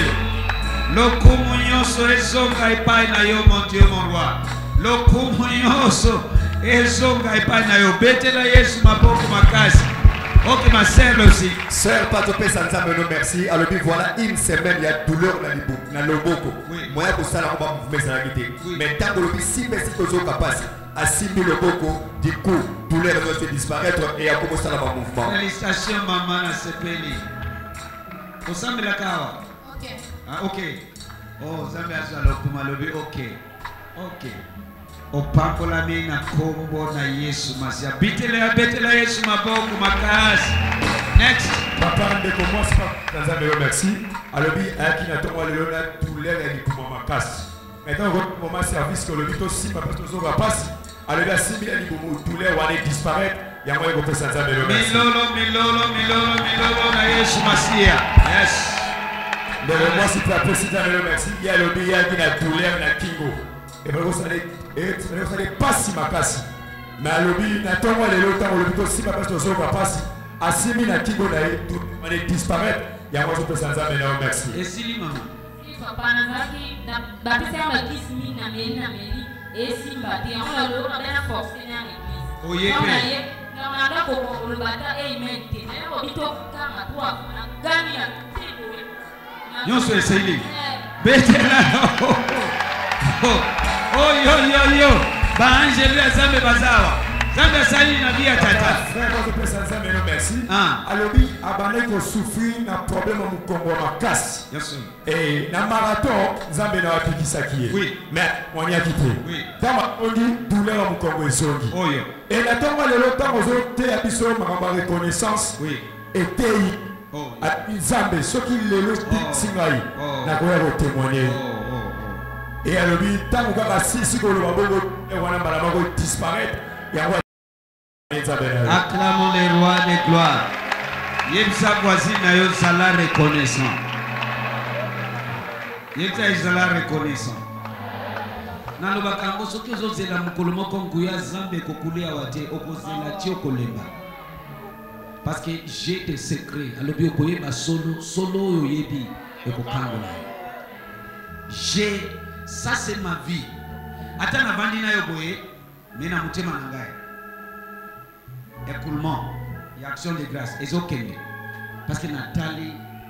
Lokumunyoso ezonga epai na yo mon Dieu mon roi. Lokumunyoso ezonga epai na yo. Betela Yesu maboko makasi. Ok ma sœur aussi. Sœur Patope Sanzambe no merci. Alors puis voilà une semaine il y a douleur dans les bouts, dans le boko. Moi pour ça là on va mouvement ça quitter. Mais tant que le si merci que zo capable à six mille le boko du coup douleur va se disparaître et à commencer là mouvement. Félicitations maman na sepeli. Osambe la kawa. Ok. Ah ok. Oh zambe azalo kuma lobi ok. Ok. Opambola mina kombo na Yesu Masia. Bitele ya betela Yesu maboko makasi. Next. Papa de commence par Nzambe merci. Alobi aki na tongo lelo na douleur ya likuma makasi. Maintenant votre moment service que le bito si papa tozo va passer. Alobi asimi ya likumu douleur wana disparaître. Ya moi ko pesa Nzambe merci. Milolo milolo milolo milolo na Yesu Masia. Yes. Le moi si papa président le merci. Ya lobi ya ki na douleur na kingo. Et bien vous allez et vous allez pas si makasi. Mais alobi na tongo lelo tango le bito si papa tozo va passer. Asimi na kingo na tout on est disparaître. Ya moi je pesa Nzambe merci. Et si maman. Papa nazaki na bapesa bakisimi na meli na meli esimba te yango lelo na bena forcer na l'église. Oyepe. Na na ko le bata e mente. Na ko bito kama to afana gani ya tebo. Nyonso eseli. Betela. Oh yo yo yo. Ba angelu ya Zambe bazawa. Zambe sali na bia tata. Frère ko pesa Nzambe merci. Ah. Alobi abane ko souffrir na problème mu kongo makasi. Yes sir. Et na marathon Nzambe na wapikisa kiye. Oui. Mais on y a quitté. Oui. Kama on dit douleur mu kongo esongi. Oh yo. Et la tongo lelo tango zo te abiso makamba reconnaissance. Oui. Et tei. Oh. Nzambe soki lelo singai. Na ko ya témoigner. Oh. Et alobi tango kaka sisi ko lo babongo e wana mbala mako disparaître. Ya wa acclamons les rois de gloire. Yemsa voisine na yo sala reconnaissant. Yemsa sala reconnaissant. Na lo bakango soki ozozela mukolo moko nguya Zambe kokulia wate okozela ti okolemba. Parce que j'ai des secrets. Alobi okoyeba solo solo oyo yebi ekokangola. J'ai ça c'est ma vie. Ata na vandi na yo boye mais na mutema na ngai. Écoulement et action de grâce et aucun parce que Nathalie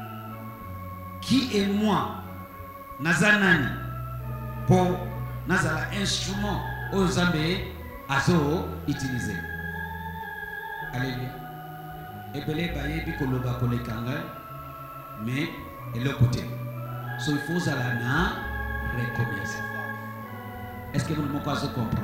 qui est moi Nazanani pour Nazala instrument aux Zambé azo utilisé. Alléluia. Et belé baye bi koloba kolekanga mais et le côté. So il faut zalana reconnaître. Est-ce que vous me comprenez?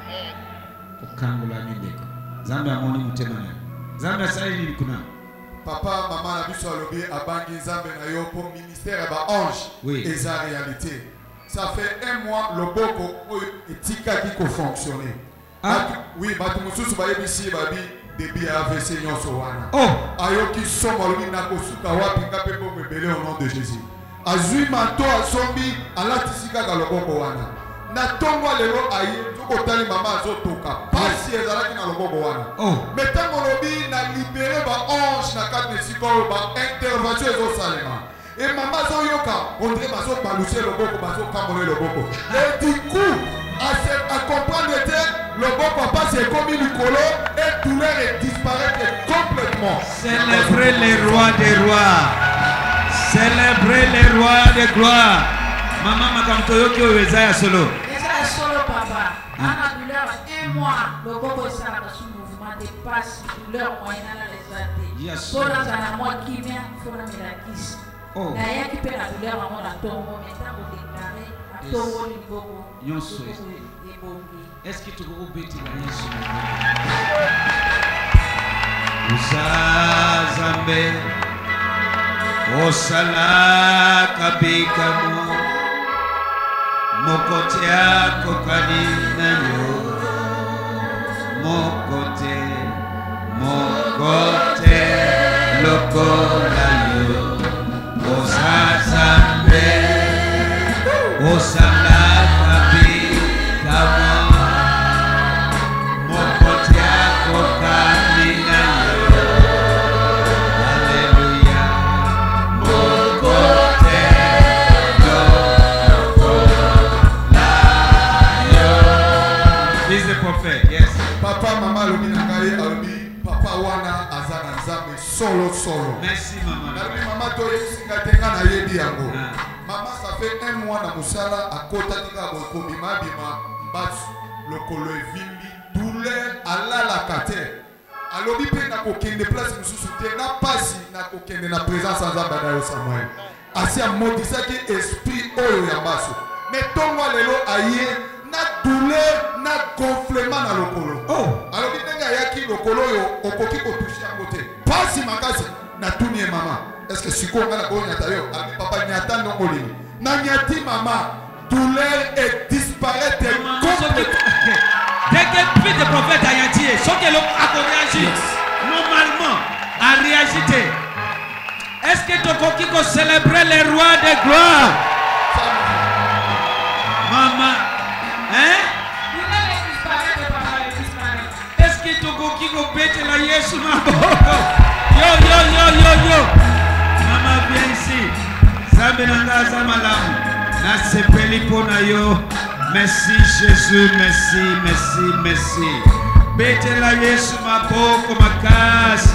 Okangula mindeko. Zambe amoni mutema na. Zambe saili ni kuna. Papa, maman na biso alobi abangi Zambe na yo pour ministère ba ange. Oui. Et sa réalité. Ça fait un mois le boko etika qui ko fonctionner. Ah oui, batu mususu ba yebisi ba bi début A V C nyonso wana. Oh, ayoki somo alobi na kosuka wapi ngape po mebele au nom de Jésus. Azui manto asombi alatisika ka loboko wana. Na tongo lelo aye toko tali mama azotoka pasi ezalaki na loboko wana. Oh. Mais tango lobi na libéré ba ange na kati na sikoyo ba intervention ezosalema. Et maman zoyoka on dirait bazo baloucher loboko bazo kamole loboko. Et du coup à, se, à comprendre que le bon papa c'est comme une colo et douleur est disparaître complètement. Célébrez les rois des rois. Célébrez les rois des gloire. Maman makamtoyoki owezaya solo. Déjà solo papa. Ana douleur un mois. Le boko ça la sous mouvement de passe douleur moyenne à la santé. Yes. Pour la sana moi qui vient faut la mélaquise. Oh. Na ya qui peut la douleur à mon tombo mais ça vous déclarer à tombo du boko. Nyonso. Est-ce que tu peux bêtir la Yesu? Usazambe Osala kabikamu Mokote yako kanina yo Mokote Mokote lokola yo Osazambe Osala kabikamu Mokote yako kanina yo Papa, maman, lobi nangaye alobi papa wana azana nzambe solo solo. Merci maman. Nalobi maman to yesinga tenga na yebi yango. Maman ça fait un mois na musala akota tika boko bima bima bas lokolo evimbi douleur alala kate. Alobi pe na kokende place mususu te na pasi na kokende na présence nzambe na yo Samuel. Asi amodisa ki esprit oyo ya baso. Mais tongo lelo aye na douleur na gonflement na lokolo. Oh, alors bi nenga yaki lokolo yo okoki ko toucher à côté. Pasi makasi na tuni maman. Est-ce que siko ngala ko nyata yo? Abi papa nyata ndongoli. Na nyati maman, douleur est disparaître complètement. Dès que puis de prophète a yati, ce que l'on a réagi normalement a réagi. Est-ce que tu koki ko célébrer les rois de gloire? Maman, hein? Est-ce que tu koki ko bête la Yesu maboko? Yo yo yo yo yo. Maman viens ici. Zambe nanga zamalamu. Na sepeli pona yo. Merci Jésus, merci, merci, merci. Bête la Yesu maboko makasi.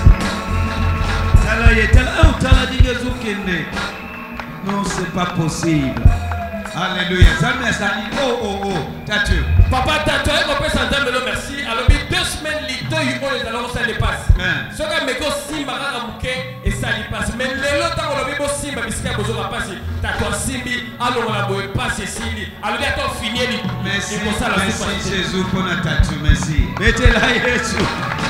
Tala ye tala oh tala diga zukene. Non, c'est pas possible. Alléluia. Oh, oh, oh. Tatu. Papa, Tatu, on peut s'entendre, merci. Alors, deux semaines, les deux, ils vont les allons, ça les passe. Ce que me go simba, et ça les passe. Mais les autres, on a vu simba, mais c'est besoin de passer. Tatu, simbi, alors on a beau passer, simbi. Alors, bientôt, fini. Merci, merci Jésus pour notre Tatu, merci. Mettez la Jésus.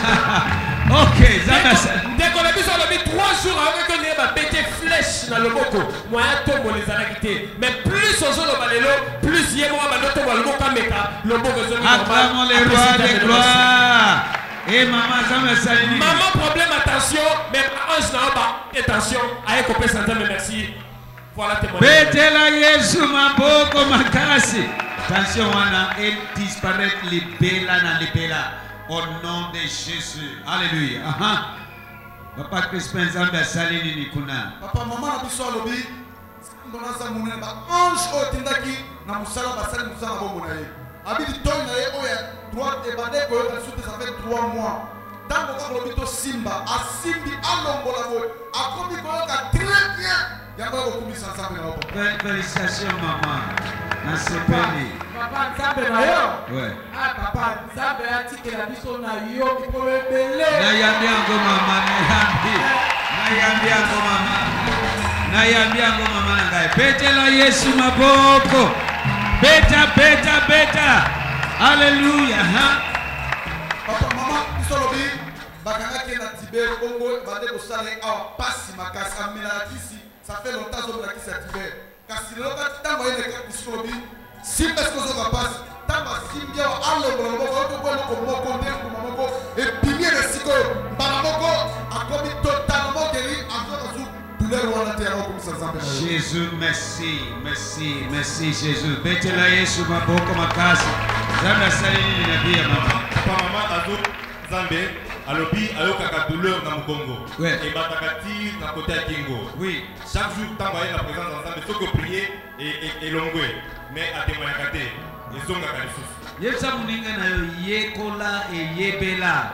Ok, dès qu'on a vu ça, on a vu trois jours avec un nez, bah, bêté flèche dans le boko. Moi, un tombe, on les a quittés. Mais plus on joue le balélo, plus il y a moi, bah, tombe, le boko, le boko, acclamons les rois de gloire. Et maman, ça me salue. Maman, problème, attention. Mais ange, n'a pas attention. Aïe, copé, santé, mais merci. Voilà, témoignage. Bêté la Yesu, ma boko, ma casse. Attention, on a elle disparaît, les bella, na les bella. Au nom de Jésus. Alléluia. Aha. Papa Crispin Zambia salini nikuna. Papa maman na biso alobi ndona sa munene ba ange o tindaki na musala ba sali musala bongo na ye. Abi di toy na ye o ya droit de bande ko yo sute ça fait trois mois. Tango ka lobi to simba a simbi alongola bo akomi ko ka très bien. Yango ko kumisa ensemble na papa. Félicitations maman. Na sepeli. Papa Nzambe na yo. Ouais. Ah papa Nzambe a tikela biso na yo ki po ebele. Na yambi yango mama na yambi. Na yambi yango mama. Na yambi yango mama na ngai. Bete la Yesu maboko. Beta beta beta. Alléluia. Papa maman biso lobi bakanga ki na Tibet Congo bande ko sale a pasi makasi amela kisi. Ça fait longtemps que je suis à Tibet. Kasi le loka tango ene ka biso lobi. Simba ce que ça passe, tant que Simbia a le bon mot, on peut le mot condé pour Mamoko et pilier le psycho. Mamoko a commis totalement guéri en faisant tout le roi de terre comme ça s'appelle. Jésus, merci, merci, merci Jésus. Bête la Yesu ma boko ma kasi. Zamba salini na bia maman. Papa maman azo Zambé alobi ayoka ka douleur na mukongo. Et batakati na côté à Kingo. Oui. Chaque jour tant que la présence ensemble, ce que prier et et longué. Mais à témoigner à côté, ils ont gagné le souffle. Yesa muninga na yo yekola et yebela.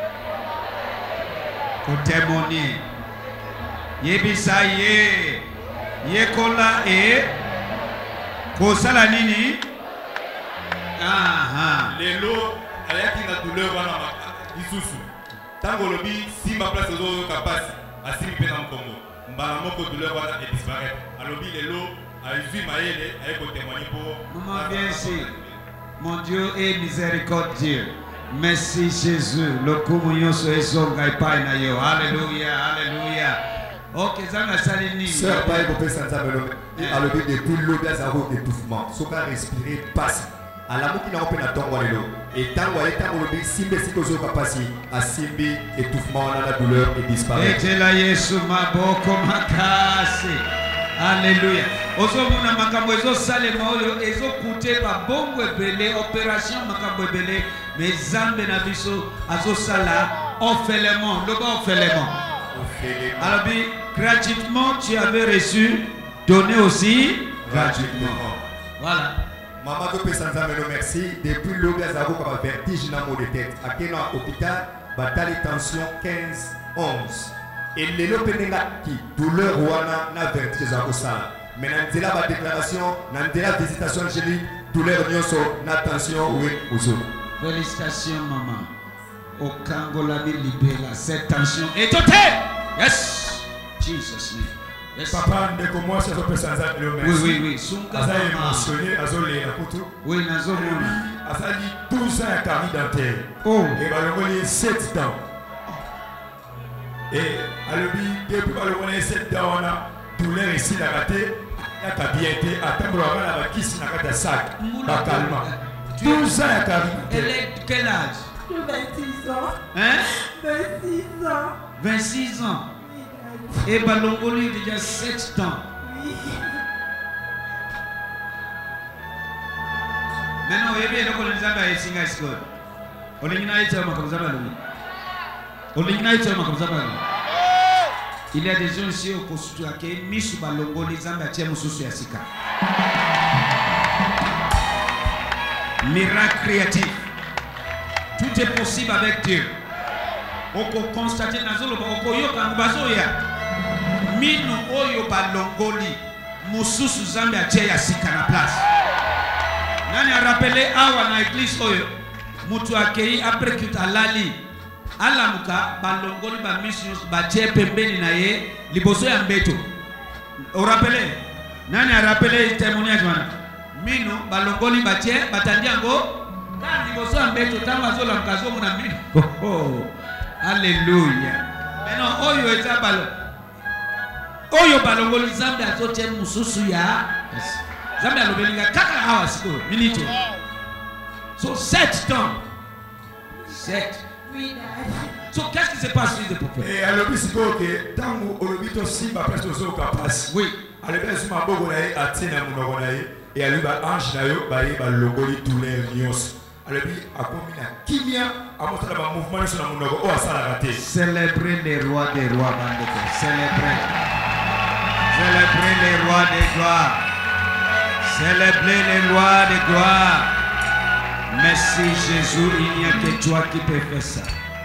Ko témoigner. Yebisa ye. Yekola et ko sala nini? Ah ah. Les lots ayaki na douleur wana isusu. Tango lobi simba place ozo kapasi asimi pe na Congo. Mbala moko douleur wana et disparaître. Alobi les lots. Maman, viens ici. Mon Dieu est miséricordieux. Merci Jésus. Le communion soit zonga epai na yo. Alléluia, alléluia. Ok, zanga salini. Sœur Baye Bopé Sanzabelo, à le but depuis l'eau d'Azaro d'étouffement. Soka respirer passe. À la mouki n'a pas na tongo lelo. Et tango et tango le but simbe si kozo kapasi. A simbi étouffement na la douleur et disparaît. Et la Yesu maboko makasi. Alléluia. Ozomona makambo ezo salema oyo ezo coûter ba bongo ebele opération makambo ebele mais Zambe na biso azo sala orphelement, le bas orphelement. Alors bien gratuitement tu avais reçu, donné aussi gratuitement. Voilà. Maman de Pessanzamelo, merci. Depuis l'aube d'Azaro, comme un vertige dans mon tête. À quel hôpital, bataille tension quinze onze. Et les lopenenga qui douleur ouana na vertige Azaro ça. Mais dans la déclaration, dans la visitation angélique, douleur nyoso na tension oui ouzo. Félicitations maman. Au Kangola libéra cette tension est ôtée. Yes. Jesus name. Yes. Papa, ne commence à faire ça. Oui, oui, oui. Sunga Aza émotionné, Azolé, la couture. Oui, Nazomona. Azali douze ans à carré dentaire. Oh. Et Balongoli sept dents. Et Alobi, depuis Balongoli sept dents, on a douleur ici, la raté. Il y a ta bien été. Attends, on va la kiss dans la sac. Pas calme. douze ans à carré dentaire. Elle est de quel âge? vingt-six ans. Hein? vingt-six ans. vingt-six ans. Et Balongoli déjà sept ans. Oui. Maintenant, vous voyez, on a un singa school. On a une aïe comme ça. On a une aïe comme ça. Il y a des gens ici au Kosutu qui ont mis sur Balongoli Zamba Tchèmo Sousu Yasika. Miracle créatif. Tout est possible avec Dieu. On peut constater dans le Minu oyo balongoli mususu Zambia Tcheya Sika na place. Nani a rappelé awa na église oyo mutu akei après que alali alamuka balongoli ba mission ba Tche pembeni na ye liboso ya mbeto. O rappelé nani a rappelé témoignage wana Minu balongoli ba Tche batandiango ka liboso ya mbeto tango azola mkazo mona Minu. Oh, oh. Alléluia. Maintenant oyo eta balo oyo balongoli Zambe azote mususu ya Zambe alobelinga kaka hawa siko minute. So sept ans. Sept. Oui, so qu'est-ce qui se passe sur le peuple? Et alobi siko ke tango olobito simba presque zo kapasi. Oui. Alobi suma bogo na ye atina munoko na ye et alobi ba ange na yo ba ye balongoli douleur nyos. Alobi akomi na kimia amotala ba mouvement sur na munoko o asala raté. Célébrer les rois des rois bandeko. Célébrer. Célébrer les rois des gloires. Célébrer les rois des gloires. Merci Jésus, il n'y a que toi qui peux faire ça.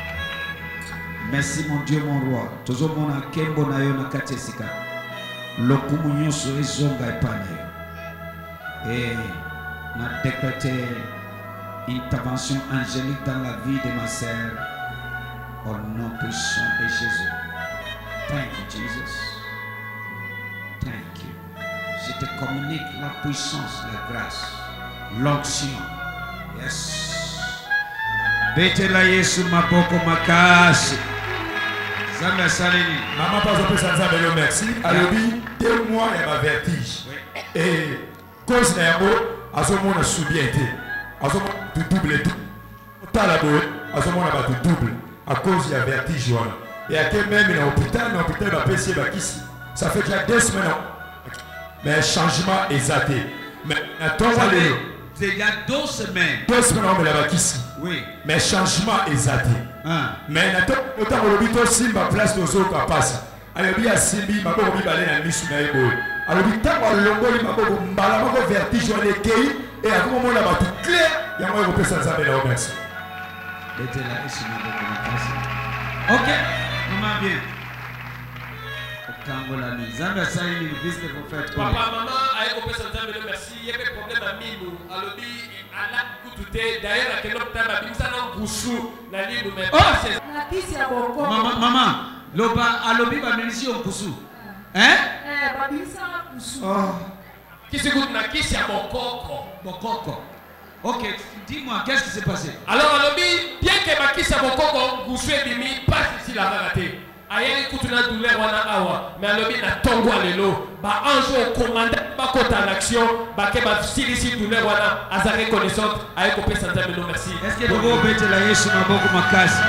Merci mon Dieu, mon roi. Toujours mon akembo na yo na katesika. Lokumu nyonso ezonga epane. Et na décrété intervention angélique dans la vie de ma sœur au nom puissant de Jésus. Thank you Jesus. Thank you. Je te communique la puissance, la grâce, l'onction. Yes. Betela Yesu maboko makasi. Zamba salini. Maman pas peu sans Zambelo merci. Alobi deux mois il y a vertige. Et cause na yango azomona subiete. Azomona du double tout. Tala boy azomona ba du double à cause il y a vertige wana. Et à quel même dans l'hôpital, dans l'hôpital va passer ba kisi. Ça fait déjà deux semaines. Mais changement exaté. Mais attends allez. Il y a deux semaines. Deux semaines on me la kisi. Oui. Mais changement exaté. Ah. Mais attends autant le bito simba place nos autres passe. Alors bien simbi maboko bi balé na misu na ebo. Alors bi tango longoli maboko mbala maboko vertige on est kei et à comment on a battu clair, il y a moi ko pesa ça bela merci. Était là ici maboko makasi. OK. Comment bien. Kangola ni Zambia sai ni visite prophète. Papa maman aye ko pesa Zambia le merci, il y a des problèmes à minu. Alobi ala kututé d'ailleurs à quel temps ba bimsa na ngusu na libu mais na kisi ya boko. Maman maman loba alobi ba milisi on kusu. Hein? Eh ba bimsa na kusu. Oh. Kisi kutu na kisi ya bokoko. Bokoko. Ok, dis-moi, qu'est-ce qui s'est passé? Alors, alobi, bien que Bakisa Bokoko, Goussoué Bimi, passe ici la vérité. Aïe, écoute la douleur, wana awa. Mais alobi, na tongo alelo. Ba anjo au commandant, ba kota en action. Ba ke ba silisi douleur, wana. Azare connaissante. Aïe, kopé Santa Meno, merci. Est-ce que vous pouvez mettre la Yesu Maboko Makasi?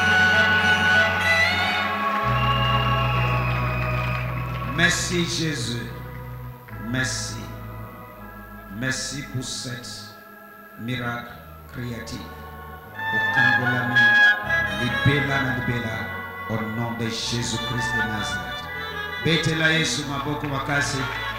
Merci Jésus. Merci. Merci pour cette miracle créatif. Au Kangolami, libela na libela, au nom de Jésus-Christ de Nazareth. Betela Yesu Maboko Makasi.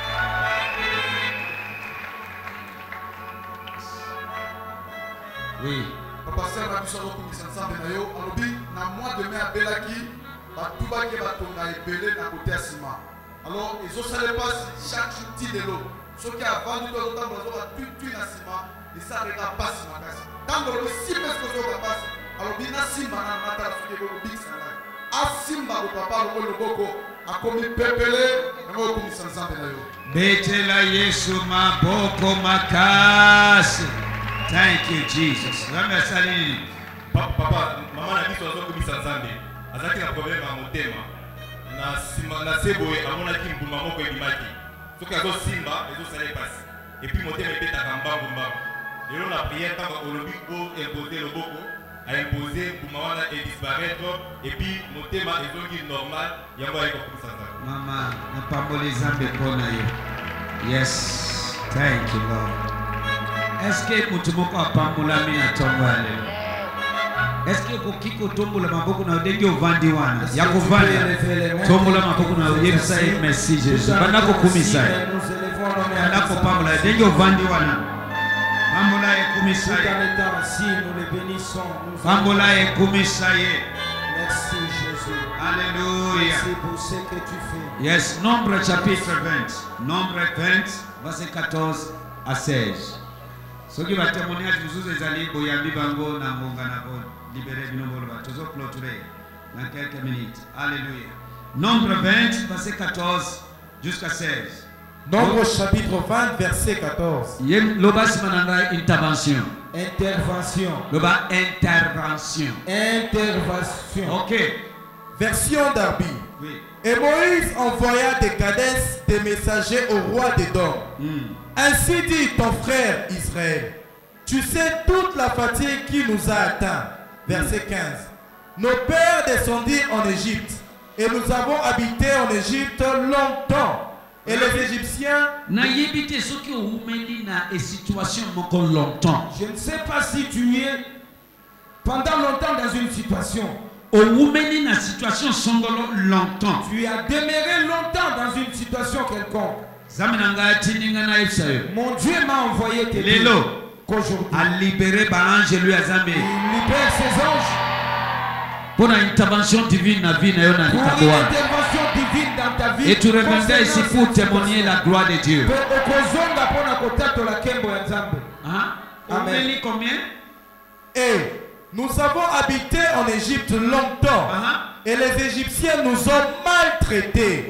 Oui. Papa Sœur Nabiso Rokumisa Nzambe na yo, alobi na mois de mai abelaki, batubaki batonga ebele na côté ya sima. Alors, ils ont salé pas chaque jour petit de l'eau. Ce qui a vendu dans le temps, ils ont tout tué dans le ciment. Et ça ne regarde pas si ma casse. Quand le simba est ce que vous passez, alors bien simba na mata ce que vous dites ça. A simba le papa le boko a commis pepele, et moi comme ça ensemble là yo. Betela Yesu Maboko Makasi. Thank you Jesus. Rame salini. Papa, maman a dit sur le commissaire Nzambe. Azaki na problème à motema. Na sima na seboye amonaki mbuma moko ebimaki soki azo simba ezosala epasi epuis motema ebetaka mbangu mbangu lelo na prière ntango olobi oimpose loboko aimpose mbuma wana edisparaître epuis motema ezongi normal yango ayeka komisa nzambe. Mama napamboli Nzambe mpona yo. Yes, thank you Lord. Est-ce que mutu moko apambolami na ntongo ya lelo? Est-ce que kokiko tombola maboko na ndenge ovandi wana ya kovanda tombola maboko na yebisa merci Jésus bana kokumisa bana kopambola ndenge ovandi wana pambola ekumisa pambola ekumisa ye. Merci Jésus. Alléluia. Merci pour ce que tu fais. Yes, Nombre chapitre vingt. Nombre vingt, verset quatorze à seize. Ce qui va témoigner à tous les alliés, Boyambi Bango, Nambonga Nabo, libéré du nombre de toujours clôturé dans quelques minutes. Alléluia. Nombre vingt, verset quatorze jusqu'à seize. Nombre chapitre vingt, verset quatorze. Loba Simananga, intervention. Intervention. Loba intervention. Intervention. Ok. Version d'Arbi. Oui. Et Moïse envoya des cadesses des messagers au roi d'Édom. Mm. Ainsi dit ton frère Israël, tu sais toute la fatigue qui nous a atteints. Verset quinze. Nos pères descendirent en Égypte et nous avons habité en Égypte longtemps. Et les Égyptiens... Je ne sais pas si tu es pendant longtemps dans une situation. situation longtemps. Tu as demeuré longtemps dans une situation quelconque. Mon Dieu m'a envoyé tes Lelo qu'aujourd'hui a libéré ange lui a Zambé. Il libère ses anges pour une intervention divine dans vie pour une intervention divine dans ta vie. Et tu reviendras ici pour témoigner la gloire de Dieu. Hein? Amen. Combien? Et nous avons habité en Égypte longtemps. Uh-huh. Et les Égyptiens nous ont maltraités.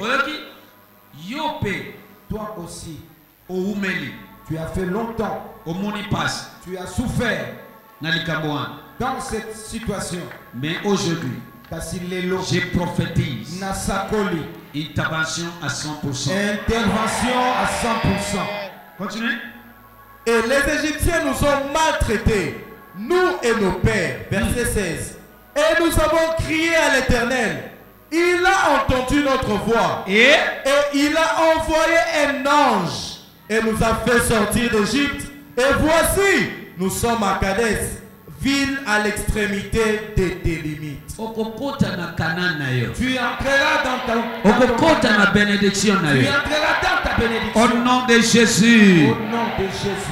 Toi aussi, tu as fait longtemps. Tu as souffert dans cette situation. Mais aujourd'hui, je prophétise intervention à cent pour cent. Intervention à cent pour cent. Continuez. Et les Égyptiens nous ont maltraités, nous et nos pères. Verset seize. Et nous avons crié à l'Éternel. Il a entendu notre voix. Et, et il a envoyé un ange. Et nous a fait sortir d'Égypte. Et voici, nous sommes à Kadès, ville à l'extrémité de tes limites. Tu entreras dans ta bénédiction. Tu entreras dans ta bénédiction. Au nom de Jésus. Au nom de Jésus.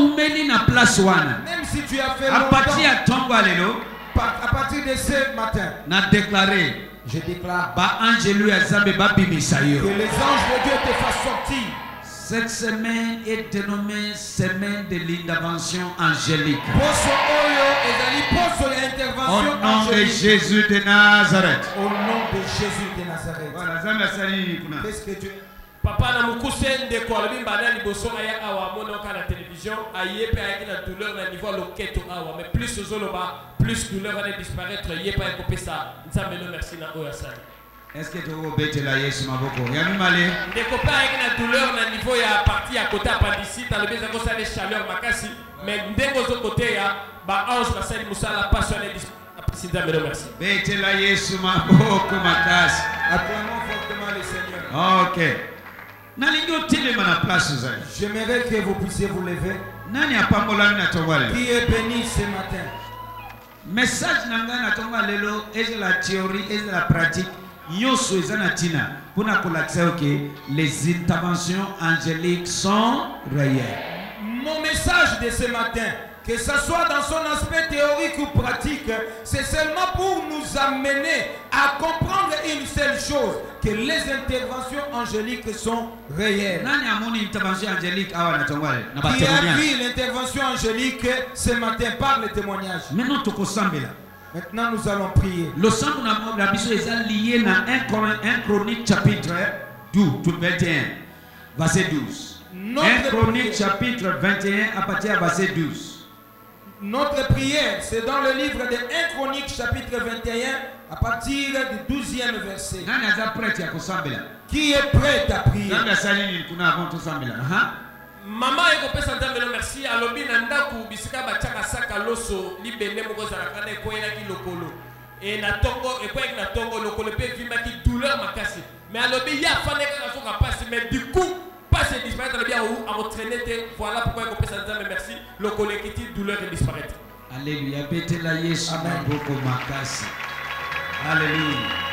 Même si tu as fait à partir à partir de ce matin, n'a déclaré, je déclare que les anges de Dieu te fassent sortir. Cette semaine est dénommée semaine de l'intervention angélique. Au nom de Jésus de Nazareth. Au nom de Jésus de Nazareth. Voilà, qu'est-ce que Dieu Papa na mukuse ndeko alobi mbana liboso aya awa mona ka na télévision aye pe ayaki na douleur na niveau loketo awa mais plus ozoloba plus douleur va disparaître ye pa ekope ça nzambe no merci na oya sala. Est-ce que tu veux bêter la Yesu maboko ya mimale ndeko pa ayaki na douleur na niveau ya partie à côté appendicite alobi za ko sa les chaleur makasi mais ndengo zo côté ya ba ange basali musala passionné disparaître nzambe no merci. Bêter la Yesu maboko makasi. Acclamons fortement le Seigneur. OK. J'aimerais que vous puissiez vous lever. Qui est béni ce matin? Message nanga na tonga lelo est la théorie et la pratique. Yoso ezana tina pona kolakisa que les interventions angéliques sont réelles. Mon message de ce matin, que ce soit dans son aspect théorique ou pratique, c'est seulement pour nous amener à comprendre une seule chose, que les interventions angéliques sont réelles. Qui a vu l'intervention angélique ce matin par le témoignage? Maintenant nous allons prier. Le sang est lié à un Chronique chapitre vingt et un, verset douze. un Chronique chapitre vingt et un à partir de verset douze. Notre prière, c'est dans le livre de un Chronique chapitre vingt et un à partir du douzième verset. Qui est prêt à prier? Maman ekopesa nzambe no merci alobi na ndaku bisika bachaka saka loso libende moko za kana ekoyela ki lokolo e na tongo ekoyeki na tongo lokolo pe vimba ki douleur makasi mais alobi ya fane ka soka passe mais du coup passe disparaître alobi a entraîner te voilà pourquoi ekopesa nzambe merci lokolo ekiti douleur et disparaître. Alléluia, bete la Yesu maboko makasi. Alléluia.